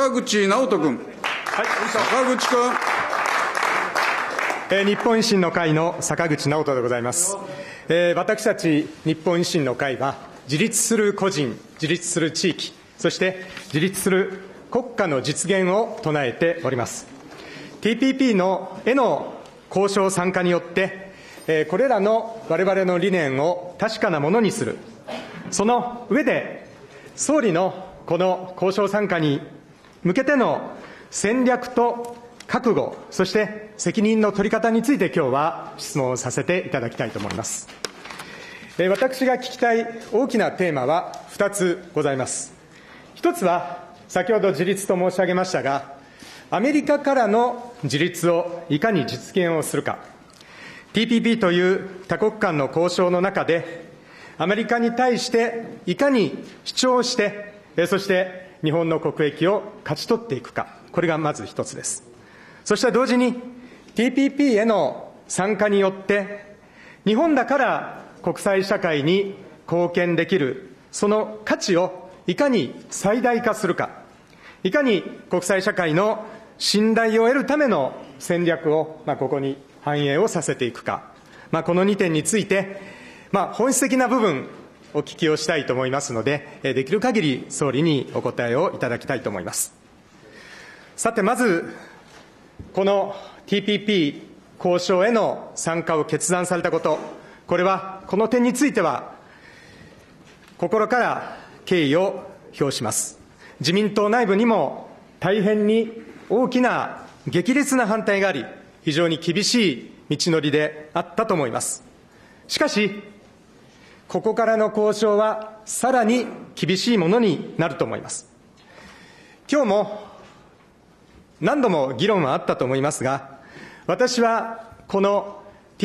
坂口直人君。坂口君。 日本維新の会の坂口直人でございます。私たち日本維新の会は、自立する個人、自立する地域、そして自立する国家の実現を唱えております。TPP への交渉参加によって、これらの我々の理念を確かなものにする。その上で、総理のこの交渉参加に向けての戦略と覚悟、そして責任の取り方について今日は質問をさせていただきたいと思います。私が聞きたい大きなテーマは2つございます。1つは、先ほど自立と申し上げましたが、アメリカからの自立をいかに実現をするか。TPP という多国間の交渉の中で、アメリカに対していかに主張して、そして日本の国益を勝ち取っていくか。これがまず一つです。そして同時に TPP への参加によって、日本だから国際社会に貢献できる、その価値をいかに最大化するか。いかに国際社会の信頼を得るための戦略を、ここに反映をさせていくか。この2点について、本質的な部分、お聞きをしたいと思いますので、できる限り総理にお答えをいただきたいと思います。さて、まず、この TPP 交渉への参加を決断されたこと、これは、この点については、心から敬意を表します。自民党内部にも大変に大きな激烈な反対があり、非常に厳しい道のりであったと思います。しかし、ここからの交渉はさらに厳しいものになると思います。今日も何度も議論はあったと思いますが、私はこの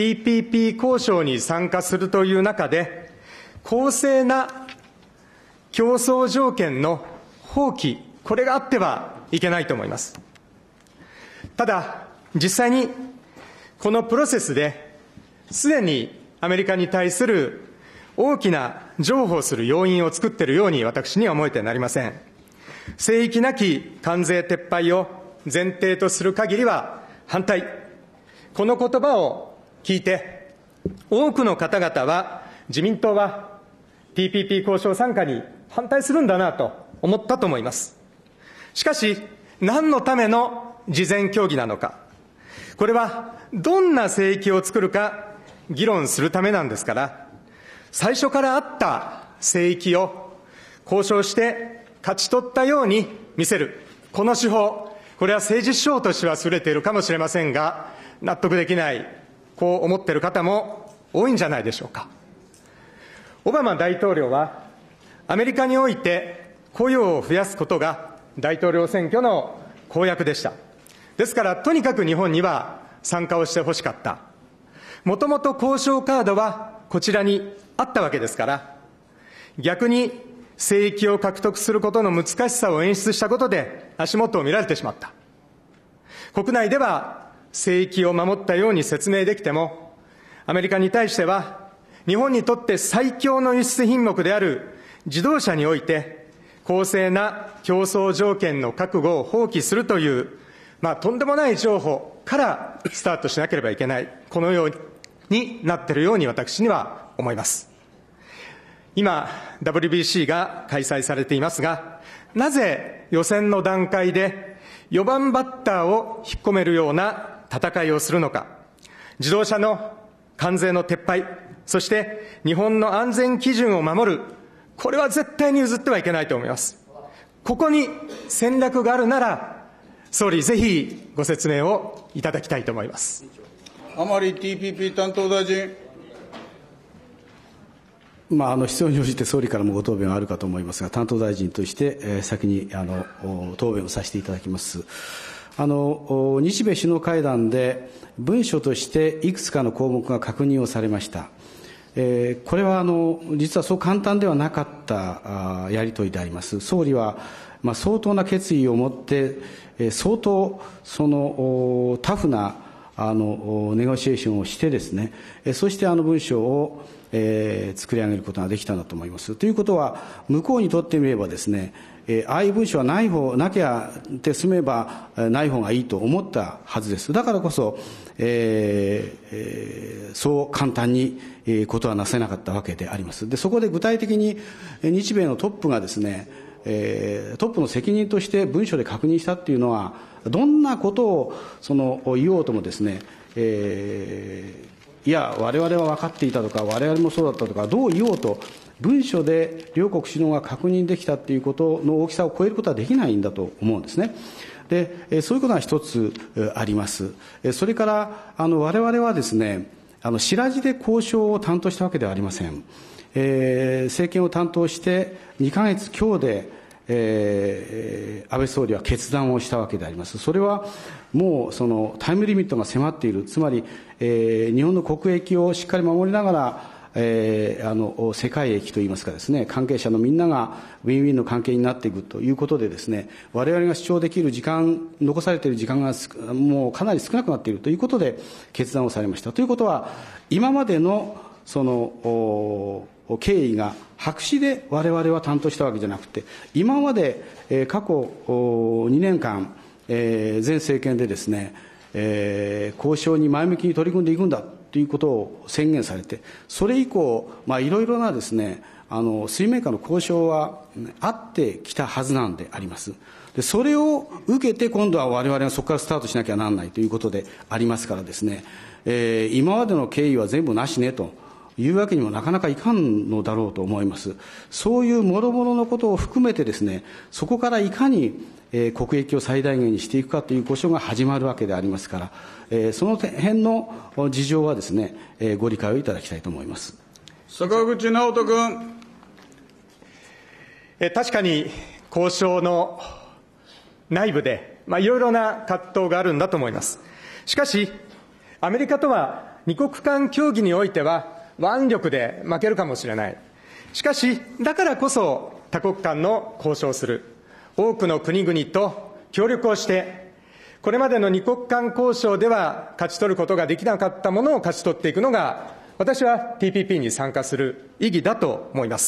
TPP 交渉に参加するという中で、公正な競争条件の放棄、これがあってはいけないと思います。ただ、実際にこのプロセスで、すでにアメリカに対する大きな譲歩する要因を作っているように私には思えてなりません。聖域なき関税撤廃を前提とする限りは反対。この言葉を聞いて、多くの方々は、自民党は TPP 交渉参加に反対するんだなと思ったと思います。しかし、何のための事前協議なのか。これは、どんな聖域を作るか議論するためなんですから、最初からあった聖域を交渉して勝ち取ったように見せる。この手法、これは政治手法としては優れているかもしれませんが、納得できない、こう思っている方も多いんじゃないでしょうか。オバマ大統領は、アメリカにおいて雇用を増やすことが大統領選挙の公約でした。ですから、とにかく日本には参加をしてほしかった。もともと交渉カードはこちらにあったわけですから、逆に聖域を獲得することの難しさを演出したことで足元を見られてしまった。国内では聖域を守ったように説明できても、アメリカに対しては日本にとって最強の輸出品目である自動車において公正な競争条件の覚悟を放棄するという、とんでもない譲歩からスタートしなければいけない。このようになっているように私には思います。今、WBC が開催されていますが、なぜ予選の段階で4番バッターを引っ込めるような戦いをするのか。自動車の関税の撤廃、そして日本の安全基準を守る。これは絶対に譲ってはいけないと思います。ここに戦略があるなら、総理、ぜひご説明をいただきたいと思います。 甘利 TPP 担当大臣。 必要に応じて総理からもご答弁はあるかと思いますが、担当大臣として、先に答弁をさせていただきます。日米首脳会談で文書としていくつかの項目が確認をされました。これは実はそう簡単ではなかったやり取りであります。総理は、相当な決意を持って、相当タフなネゴシエーションをしてですね、そして文章を作り上げることができたんだと思います。ということは、向こうにとってみればですね、 ああいう文書はなきゃって済めばない方がいいと思ったはずです。だからこそ、そう簡単にことはなせなかったわけであります。で、そこで具体的に日米のトップがですね、トップの責任として文書で確認したっていうのは、どんなことを言おうともですね、いや、我々は分かっていたとか、我々もそうだったとか、どう言おうと、文書で両国首脳が確認できたということの大きさを超えることはできないんだと思うんですね。で、そういうことが一つあります。それから、我々はですね、白地で交渉を担当したわけではありません。政権を担当して2ヶ月強で、安倍総理は決断をしたわけであります。それはもうタイムリミットが迫っている。つまり、日本の国益をしっかり守りながら、世界益といいますかですね、関係者のみんながウィンウィンの関係になっていくということでですね、我々が主張できる時間、残されている時間がもうかなり少なくなっているということで決断をされました。ということは、今までの経緯が白紙で我々は担当したわけじゃなくて、今まで過去2年間、前政権でですね、交渉に前向きに取り組んでいくんだということを宣言されて、それ以降、いろいろなですね、水面下の交渉はあってきたはずなんであります。で、それを受けて今度は我々がそこからスタートしなきゃならないということでありますからですね、今までの経緯は全部なしねというわけにもなかなかいかんのだろうと思います。そういう諸々のことを含めてですね、そこからいかに国益を最大限にしていくかという交渉が始まるわけでありますから、その辺の事情はですね、ご理解をいただきたいと思います。 坂口直人君。 確かに交渉の内部で、いろいろな葛藤があるんだと思います。しかし、アメリカとは二国間協議においては腕力で負けるかもしれない。しかし、だからこそ多国間の交渉をする。多くの国々と協力をして、これまでの二国間交渉では勝ち取ることができなかったものを勝ち取っていくのが、私は TPP に参加する意義だと思います。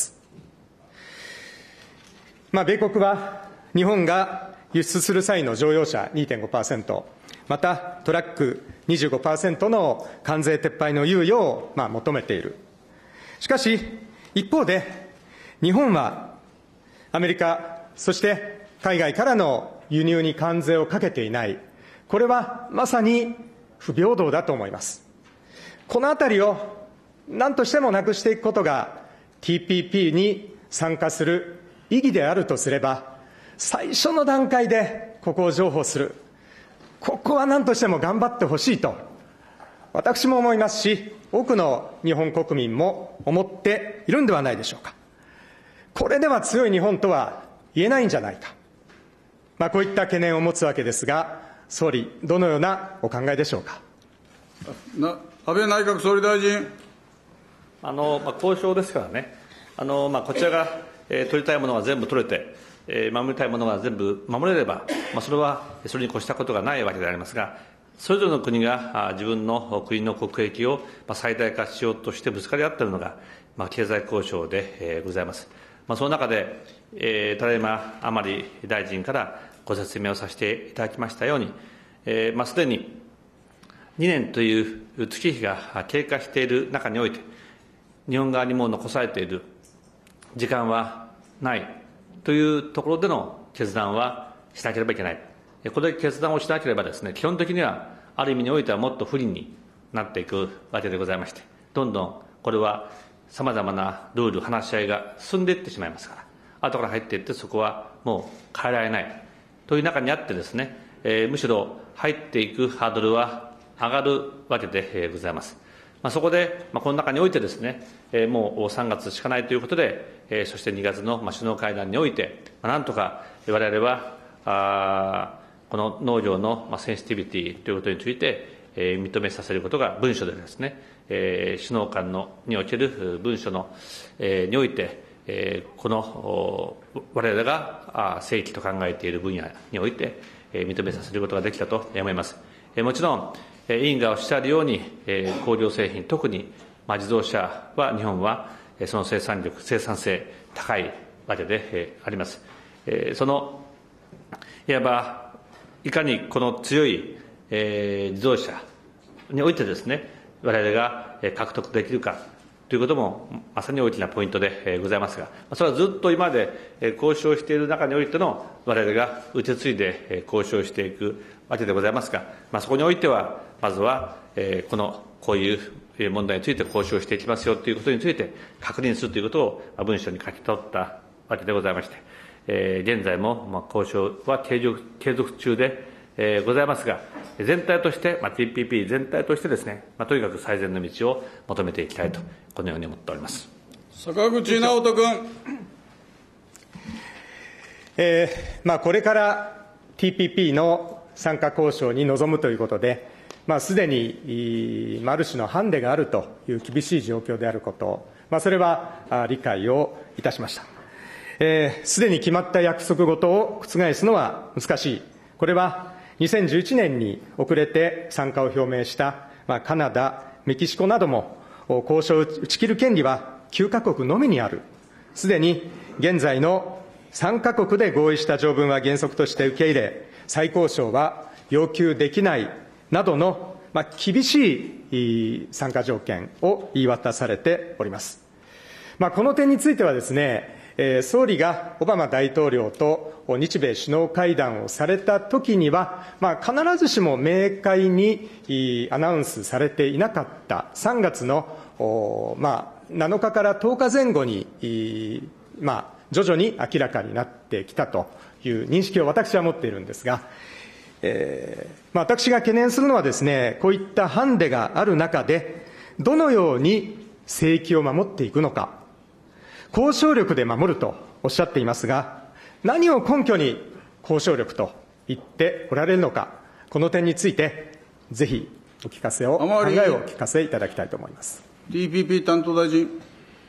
米国は日本が輸出する際の乗用車 2.5%、またトラック 25% の関税撤廃の猶予を求めている。しかし、一方で日本はアメリカ、そして海外からの輸入に関税をかけていない。これはまさに不平等だと思います。このあたりを何としてもなくしていくことが TPP に参加する意義であるとすれば、最初の段階でここを譲歩する。ここは何としても頑張ってほしいと、私も思いますし、多くの日本国民も思っているんではないでしょうか。これでは強い日本とは言えないんじゃないか。こういった懸念を持つわけですが、総理、どのようなお考えでしょうか。 安倍内閣総理大臣。 交渉ですからね、こちらが、取りたいものが全部取れて、守りたいものが全部守れれば、それはそれに越したことがないわけでありますが、それぞれの国が自分の国の国益を最大化しようとしてぶつかり合っているのが、経済交渉でございます。その中で、ただいま甘利大臣からご説明をさせていただきましたように、すでに2年という月日が経過している中において、日本側にも残されている時間はないというところでの決断はしなければいけない。これで決断をしなければですね、基本的にはある意味においてはもっと不利になっていくわけでございまして、どんどんこれはさまざまなルール、話し合いが進んでいってしまいますから、後から入っていってそこはもう変えられないという中にあってですね、むしろ入っていくハードルは上がるわけでございます。そこで、この中においてですね、もう3月しかないということで、そして2月の首脳会談において、なんとか我々は、この農業のセンシティビティということについて、認めさせることが文書でですね、首脳間における文書の、において、この我々が正規と考えている分野において、認めさせることができたと思います。もちろん、委員がおっしゃるように、工業製品、特に自動車は日本はその生産力、生産性高いわけであります。 そのいわばいかにこの強い、自動車においてですね、我々が獲得できるかということもまさに大きなポイントでございますが、それはずっと今まで交渉している中においての我々が受け継いで交渉していくわけでございますが、そこにおいてはまずはこういう問題について交渉していきますよということについて確認するということを文書に書き取ったわけでございまして、現在も交渉は継続中でございますが、全体として、TPP 全体としてですね、とにかく最善の道を求めていきたいと、このように思っております。 坂口直人君。 これから TPP の参加交渉に臨むということで、すでにある種のハンデがあるという厳しい状況であること、それは理解をいたしました。すでに決まった約束事を覆すのは難しい。これは2011年に遅れて参加を表明した、カナダ、メキシコなども交渉を打ち切る権利は9カ国のみにある。すでに現在の3カ国で合意した条文は原則として受け入れ、再交渉は要求できないなどの、厳しい参加条件を言い渡されております。この点についてはですね、総理がオバマ大統領と日米首脳会談をされたときには、必ずしも明快にアナウンスされていなかった3月の7日から10日前後に、徐々に明らかになってきたという認識を私は持っているんですが、私が懸念するのはですね、こういったハンデがある中で、どのように聖域を守っていくのか。交渉力で守るとおっしゃっていますが、何を根拠に交渉力と言っておられるのか、この点について、ぜひ考えをお聞かせいただきたいと思います。 TPP 担当大臣。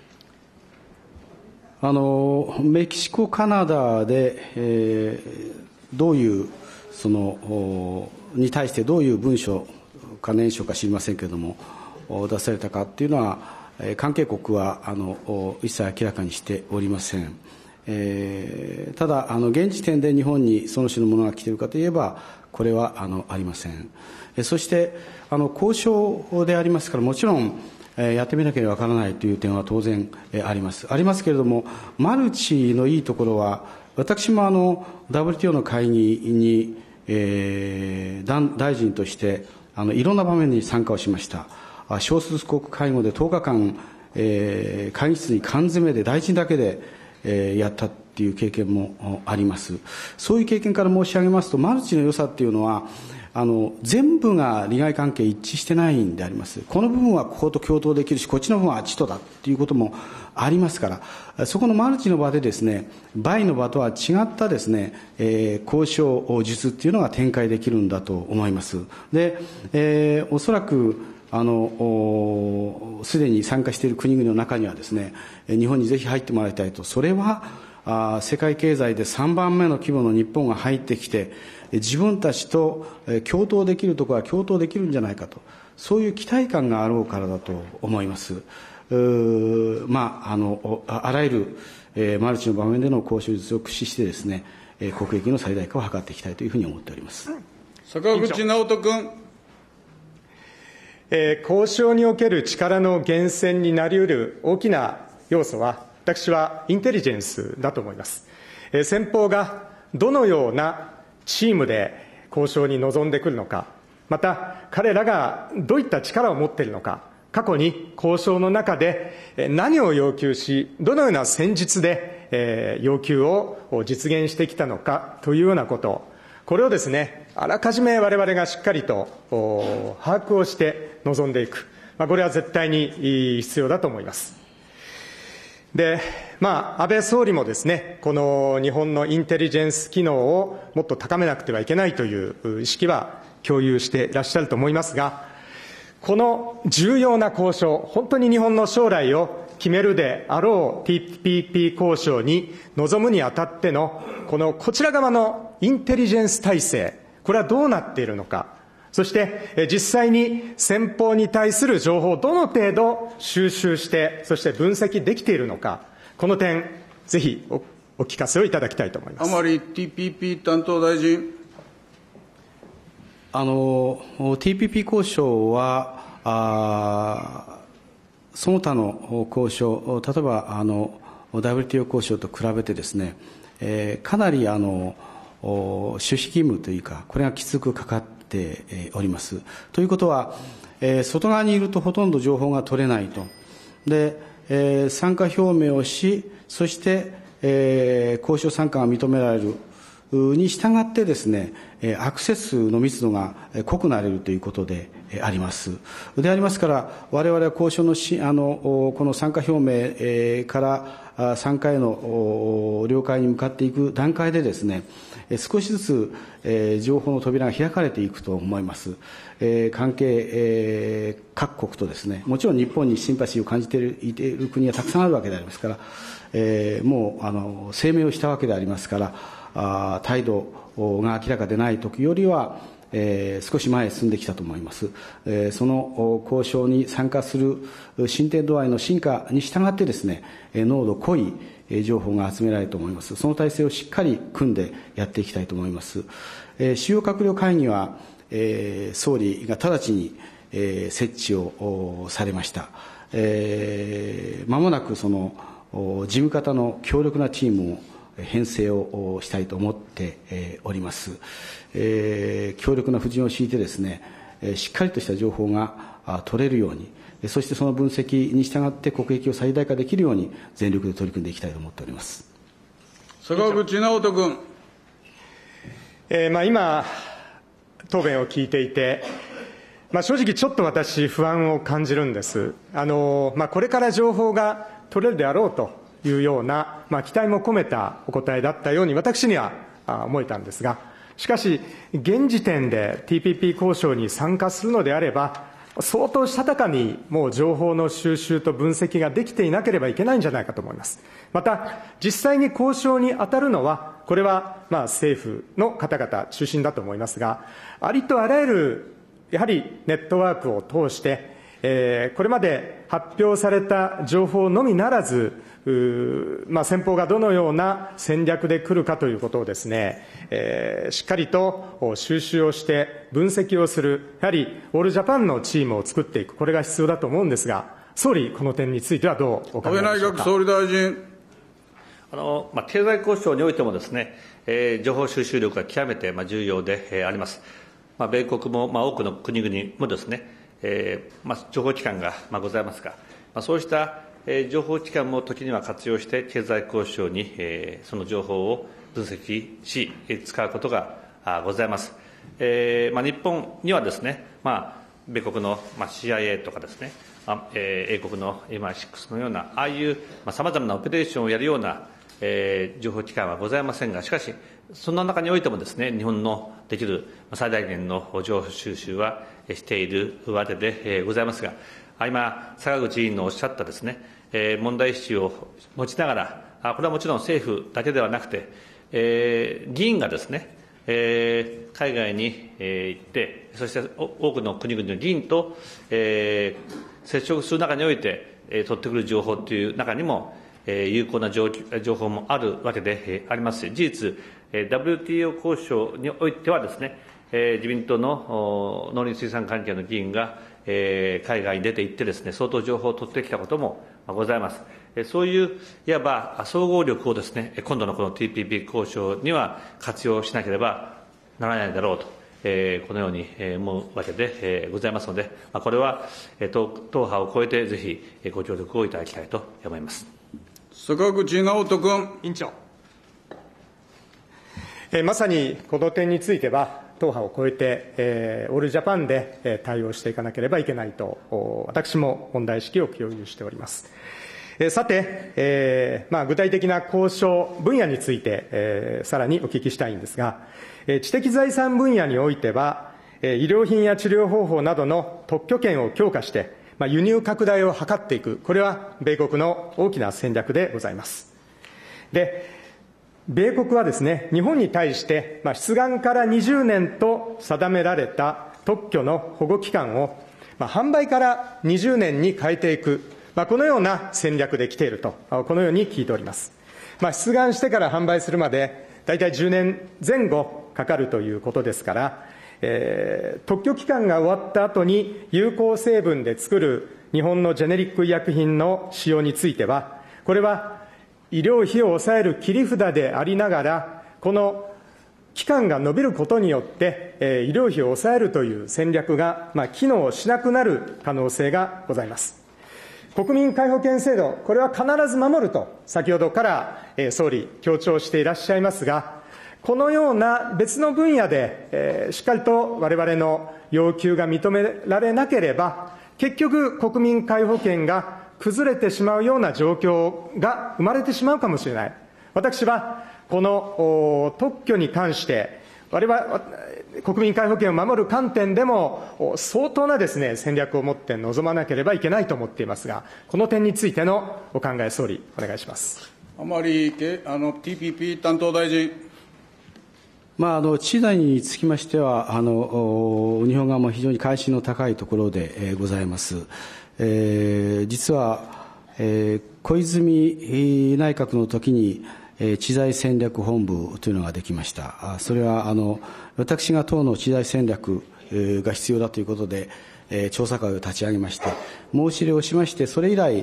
メキシコ、カナダで、どういうに対してどういう文書か念書か知りませんけれども、出されたかというのは、関係国は一切明らかにしておりません。ただ現時点で日本にその種のものが来ているかといえば、これはありません。そして交渉でありますから、もちろんやってみなければわからないという点は当然あります。ありますけれども、マルチのいいところは、私もWTO の会議に、大臣としていろんな場面に参加をしました。少数国会合で10日間、会議室に缶詰で大臣だけで、やったっていう経験もあります。そういう経験から申し上げますと、マルチの良さっていうのは、全部が利害関係一致してないんであります。この部分はここと共闘できるし、こっちの部分はあっちとだっていうこともありますから、そこのマルチの場でですね、バイの場とは違ったですね、交渉術っていうのが展開できるんだと思います。で、おそらくすでに参加している国々の中にはですね、日本にぜひ入ってもらいたいと。それは世界経済で3番目の規模の日本が入ってきて、自分たちと共闘できるところは共闘できるんじゃないかと、そういう期待感があろうからだと思います。あらゆるマルチの場面での交渉術を駆使してですね、国益の最大化を図っていきたいというふうに思っております。 坂口直人君。 交渉における力の源泉になり得る大きな要素は、私はインテリジェンスだと思います。先方がどのようなチームで交渉に臨んでくるのか、また彼らがどういった力を持っているのか、過去に交渉の中で何を要求し、どのような戦術で要求を実現してきたのかというようなこと、これをですね、あらかじめ我々がしっかりと把握をして臨んでいく。これは絶対に必要だと思います。で、安倍総理もですね、この日本のインテリジェンス機能をもっと高めなくてはいけないという意識は共有していらっしゃると思いますが、この重要な交渉、本当に日本の将来を決めるであろう TPP 交渉に臨むにあたってのこちら側のインテリジェンス体制、これはどうなっているのか、そして実際に先方に対する情報をどの程度収集して、そして分析できているのか、この点ぜひお聞かせをいただきたいと思います。 甘利 TPP 担当大臣。 TPP 交渉は、その他の交渉、例えばWTO 交渉と比べてですね、かなり守秘義務というか、これがきつくかかっております。ということは、外側にいるとほとんど情報が取れないと。で、参加表明をし、そして、交渉参加が認められるに従ってですね、アクセスの密度が濃くなれるということであります。でありますから、我々は交渉のこの参加表明から参加への了解に向かっていく段階でですね、少しずつ情報の扉が開かれていくと思います。関係各国とですね、もちろん日本にシンパシーを感じている国はたくさんあるわけでありますから、もう声明をしたわけでありますから、態度が明らかでない時よりは、少し前へ進んできたと思います。その交渉に参加する進展度合いの進化に従ってですね、濃度濃い情報が集められると思います。その体制をしっかり組んでやっていきたいと思います。主要閣僚会議は、総理が直ちに設置をされました。まもなくその事務方の強力なチームを編成をしたいと思っております。強力な布陣を敷いてですね、しっかりとした情報が取れるように、そしてその分析に従って国益を最大化できるように全力で取り組んでいきたいと思っております。 坂口直人君。 今、答弁を聞いていて、正直ちょっと私不安を感じるんです。これから情報が取れるであろうというような、期待も込めたお答えだったように私には思えたんですが、しかし現時点で TPP 交渉に参加するのであれば、相当したたかにもう情報の収集と分析ができていなければいけないんじゃないかと思います。また実際に交渉に当たるのは、これは政府の方々中心だと思いますが、ありとあらゆるやはりネットワークを通して、これまで発表された情報のみならず、先方がどのような戦略で来るかということをですね、しっかりと収集をして分析をする、やはりオールジャパンのチームを作っていく、これが必要だと思うんですが、総理、この点についてはどうお考えでしょうか。 安倍内閣総理大臣。 経済交渉においてもですね、情報収集力が極めて重要であります。米国も多くの国々もですね、情報機関がございますが、そうした情報機関も時には活用して経済交渉にその情報を分析し使うことがございます。日本にはですね、米国のCIA とかですね、英国の MI6 のようなああいうさまざまなオペレーションをやるような情報機関はございませんが、しかしその中においてもですね、日本のできる最大限の情報収集はしているわけでございますが、今坂口委員のおっしゃったですね、問題意識を持ちながら、これはもちろん政府だけではなくて、議員がですね、海外に行って、そして多くの国々の議員と接触する中において取ってくる情報という中にも有効な情報もあるわけでありますし、事実 WTO 交渉においてはですね、自民党の農林水産関係の議員が海外に出て行ってですね、相当情報を取ってきたこともございます。そういういわば総合力をですね、今度のこの TPP 交渉には活用しなければならないだろうと、このように思うわけでございますので、これは党派を超えてぜひご協力をいただきたいと思います。 坂口直人君。 委員長。まさにこの点については、党派を超えて、オールジャパンで対応していかなければいけないと、私も問題意識を共有しております。さて、具体的な交渉分野について、さらにお聞きしたいんですが、知的財産分野においては、医療品や治療方法などの特許権を強化して、輸入拡大を図っていく、これは米国の大きな戦略でございます。で、米国はですね、日本に対して、出願から20年と定められた特許の保護期間を、販売から20年に変えていく、このような戦略で来ていると、このように聞いております。 出願してから販売するまで大体10年前後かかるということですから、特許期間が終わった後に有効成分で作る日本のジェネリック医薬品の使用については、これは医療費を抑える切り札でありながら、この期間が延びることによって、医療費を抑えるという戦略が、機能しなくなる可能性がございます。国民皆保険制度、これは必ず守ると、先ほどから総理、強調していらっしゃいますが、このような別の分野で、しっかりと我々の要求が認められなければ、結局、国民皆保険が崩れてしまうような状況が生まれてしまうかもしれない。私は、この特許に関して、我々、国民皆保険を守る観点でも、相当なですね、戦略を持って臨まなければいけないと思っていますが、この点についてのお考え、総理、お願いします。 甘利TPP 担当大臣。 知財につきましては、日本側も非常に関心の高いところで、ございます。実は、小泉内閣の時に、知財戦略本部というのができました。それは、私が党の知財戦略が必要だということで、調査会を立ち上げまして、申し入れをしまして、それ以来、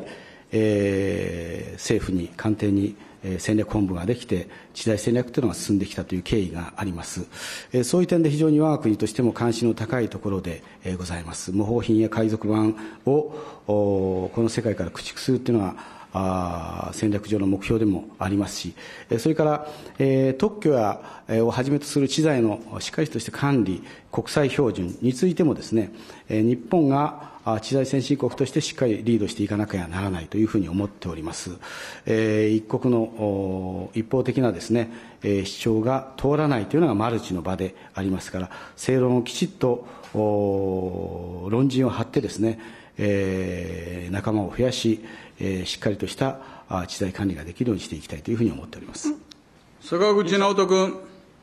政府に、官邸に、戦略本部ができて、知財戦略というのが進んできたという経緯があります。そういう点で非常に我が国としても関心の高いところでございます。模倣品や海賊版をこの世界から駆逐するというのは戦略上の目標でもありますし、それから、特許をはじめとする知財のしっかりとした管理、国際標準についてもですね、日本が知財先進国としてしっかりリードしていかなければならないというふうに思っております。一国の一方的なですね、主張が通らないというのがマルチの場でありますから、正論をきちっと論陣を張ってですね、仲間を増やし、しっかりとした知財管理ができるようにしていきたいというふうに思っております。 坂口直人君。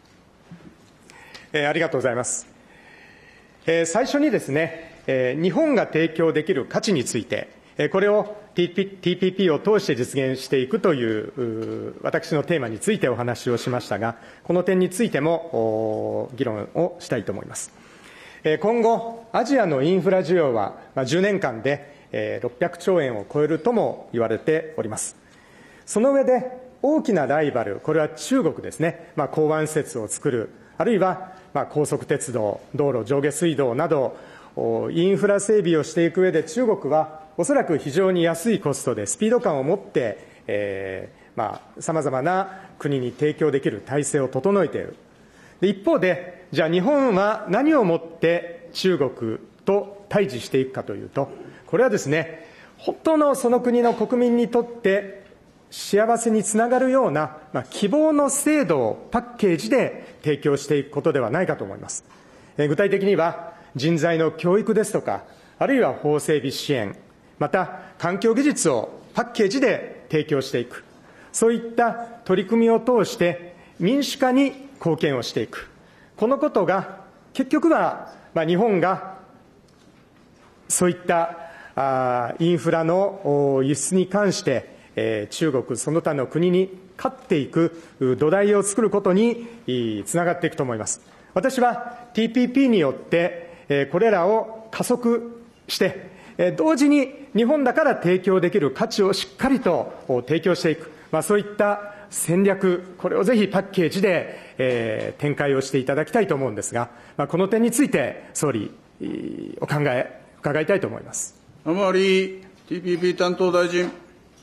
ありがとうございます。最初にですね、日本が提供できる価値について、これを TPP を通して実現していくという私のテーマについてお話をしましたが、この点についても議論をしたいと思います。今後、アジアのインフラ需要は10年間で600兆円を超えるとも言われております。その上で大きなライバル、これは中国ですね、港湾施設を作る、あるいは高速鉄道、道路、上下水道など、インフラ整備をしていく上で中国はおそらく非常に安いコストでスピード感を持ってさまざまな国に提供できる体制を整えている。で、一方で、じゃあ日本は何をもって中国と対峙していくかというと、これはですね、本当のその国の国民にとって幸せにつながるような、希望の制度をパッケージで提供していくことではないかと思います。具体的には、人材の教育ですとか、あるいは法整備支援、また環境技術をパッケージで提供していく、そういった取り組みを通して民主化に貢献をしていく、このことが結局は、日本がそういったインフラの輸出に関して、中国その他の国に勝っていく土台を作ることにつながっていくと思います。私は TPP によってこれらを加速して、同時に日本だから提供できる価値をしっかりと提供していく、そういった戦略、これをぜひパッケージで、展開をしていただきたいと思うんですが、この点について総理、お考え伺いたいと思います。 甘利 TPP 担当大臣。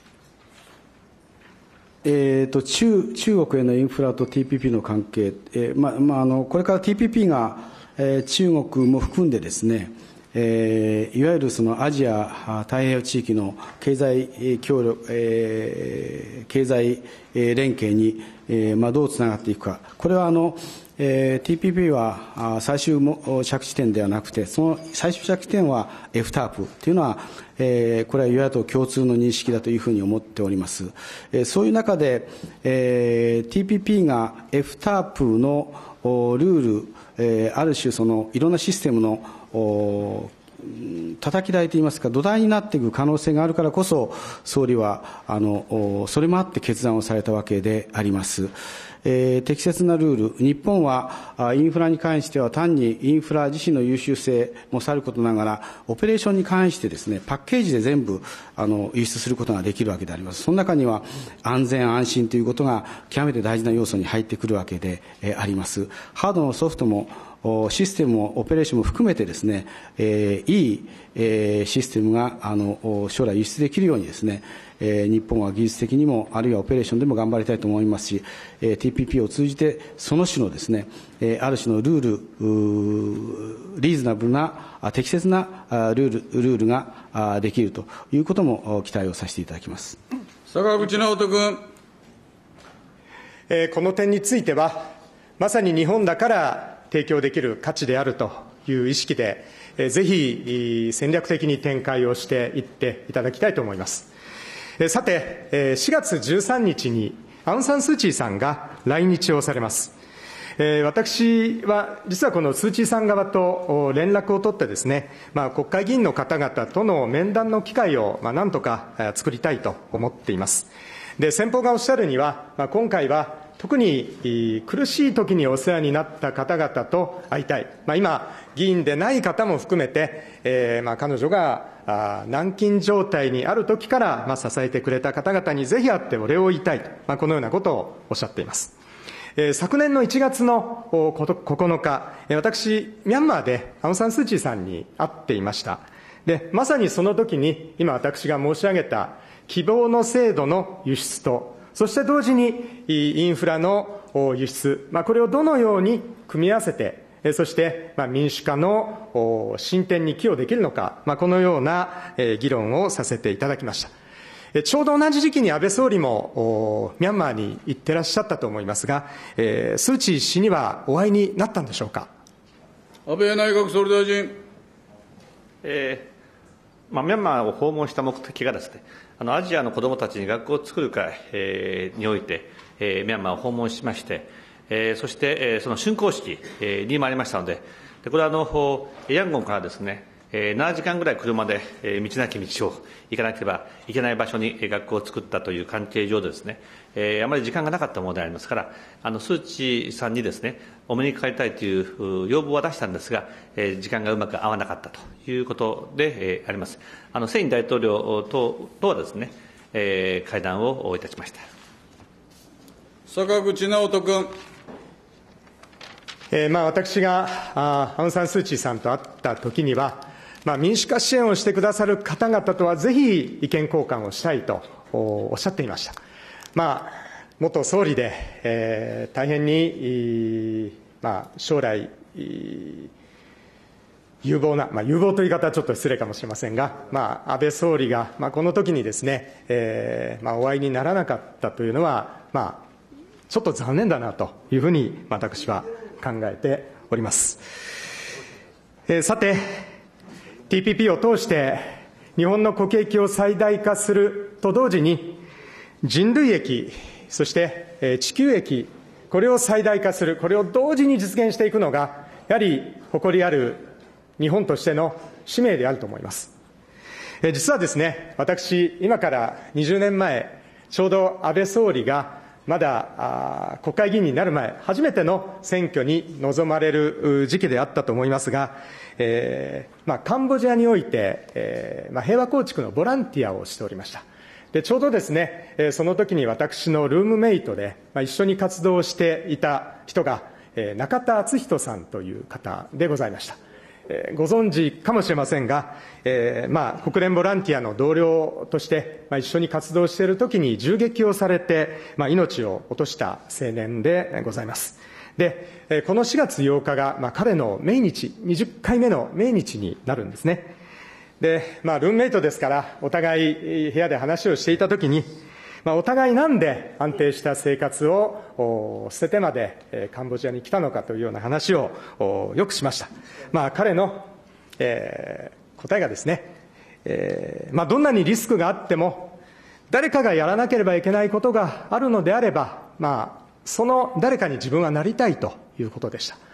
中国へのインフラと TPP の関係、これから TPP が中国も含んでですね、いわゆるそのアジア太平洋地域の経済協力、経済連携にどうつながっていくか、これはTPP は最終着地点ではなくて、その最終着地点は FTAP というのは、これは与野党共通の認識だというふうに思っております。そういう中で、TPP が FTAP のルール、ある種そのいろんなシステムの叩き台といいますか、土台になっていく可能性があるからこそ、総理はそれもあって決断をされたわけであります。適切なルール、日本はインフラに関しては単にインフラ自身の優秀性もさることながら、オペレーションに関してですね、パッケージで全部輸出することができるわけであります。その中には安全安心ということが極めて大事な要素に入ってくるわけであります。ハードもソフトもシステムもオペレーションも含めてですね、いいシステムが将来輸出できるようにですね、日本は技術的にもあるいはオペレーションでも頑張りたいと思いますし、TPP を通じてその種のですね、ある種のルール、リーズナブルな適切なルールができるということも期待をさせていただきます。 坂口直人君。 この点については、まさに日本だから提供できる価値であるという意識で、ぜひ戦略的に展開をしていっていただきたいと思います。さて、4月13日にアウン・サン・スー・チーさんが来日をされます。私は実はこのスー・チーさん側と連絡を取ってですね、国会議員の方々との面談の機会をなんとか作りたいと思っています。で、先方がおっしゃるには、今回は特に苦しい時にお世話になった方々と会いたい。今、議員でない方も含めて、彼女が軟禁状態にある時から支えてくれた方々にぜひ会ってお礼を言いたいと、このようなことをおっしゃっています。昨年の1月の9日、私、ミャンマーでアウン・サン・スー・チーさんに会っていました。で、まさにその時に、今私が申し上げた希望の制度の輸出と、そして同時にインフラの輸出、これをどのように組み合わせて、そして民主化の進展に寄与できるのか、このような議論をさせていただきました。ちょうど同じ時期に安倍総理もミャンマーに行ってらっしゃったと思いますが、スー・チー氏にはお会いになったんでしょうか。 安倍内閣総理大臣。 ミャンマーを訪問した目的がですね、アジアの子どもたちに学校を作る会において、ミャンマーを訪問しまして、そしてその竣工式に参りましたので、これはヤンゴンからですね、7時間ぐらい車で道なき道を行かなければいけない場所に学校を作ったという関係上でですね、あまり時間がなかったものでありますから、スー・チーさんにですね、お目にかかりたいという要望は出したんですが、時間がうまく合わなかったということであります。セイン大統領とはですね、会談をいたしました。 坂口直人君。 私がアウン・サン・スー・チーさんと会ったときには、民主化支援をしてくださる方々とはぜひ意見交換をしたいとおっしゃっていました。元総理で、大変に、将来、有望な、有望という言い方はちょっと失礼かもしれませんが、安倍総理が、この時にですね、お会いにならなかったというのは、ちょっと残念だなというふうに私は考えております。さて、TPP を通して日本の国益を最大化すると同時に、人類益、そして地球益、これを最大化する、これを同時に実現していくのが、やはり誇りある日本としての使命であると思います。実はですね、私、今から20年前、ちょうど安倍総理がまだ国会議員になる前、初めての選挙に臨まれる時期であったと思いますが、カンボジアにおいて、平和構築のボランティアをしておりました。で、ちょうどですね、その時に私のルームメイトで、一緒に活動していた人が、中田敦人さんという方でございました。ご存知かもしれませんが、国連ボランティアの同僚として、一緒に活動しているときに銃撃をされて、命を落とした青年でございます。で、この4月8日が、彼の命日、20回目の命日になるんですね。で、ルームメイトですから、お互い部屋で話をしていたときに、お互いなんで安定した生活を捨ててまでカンボジアに来たのかというような話をよくしました。彼の答えがですね、どんなにリスクがあっても、誰かがやらなければいけないことがあるのであれば、その誰かに自分はなりたいということでした。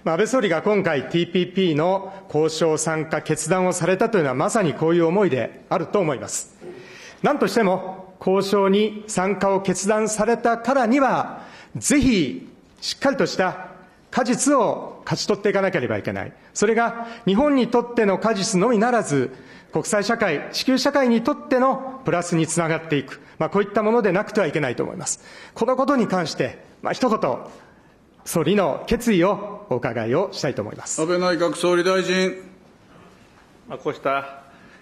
安倍総理が今回 TPP の交渉参加決断をされたというのはまさにこういう思いであると思います。何としても交渉に参加を決断されたからには、ぜひしっかりとした果実を勝ち取っていかなければいけない。それが日本にとっての果実のみならず、国際社会、地球社会にとってのプラスにつながっていく。こういったものでなくてはいけないと思います。このことに関して、一言、総理の決意をお伺いをしたいと思います。 安倍内閣総理大臣。 こうした、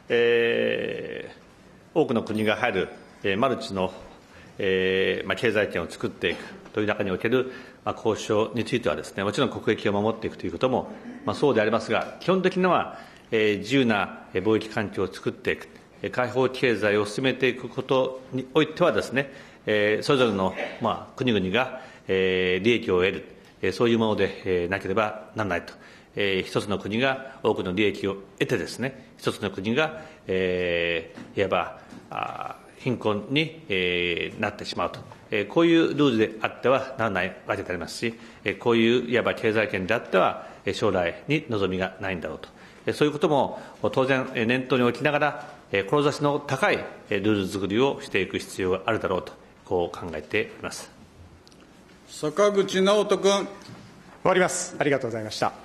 多くの国が入る、マルチの、経済圏を作っていくという中における、交渉についてはですね、もちろん国益を守っていくということも、そうでありますが、基本的には、自由な貿易環境を作っていく、開放経済を進めていくことにおいてはですね、それぞれの、国々が、利益を得る、そういうものでなければならないと。一つの国が多くの利益を得てですね、一つの国が、いわば貧困に、なってしまうと。こういうルールであってはならないわけでありますし、こういういわば経済圏であっては将来に望みがないんだろうと。そういうことも当然念頭に置きながら、志の高いルール作りをしていく必要があるだろうと、こう考えています。 坂口直人君。 終わります。ありがとうございました。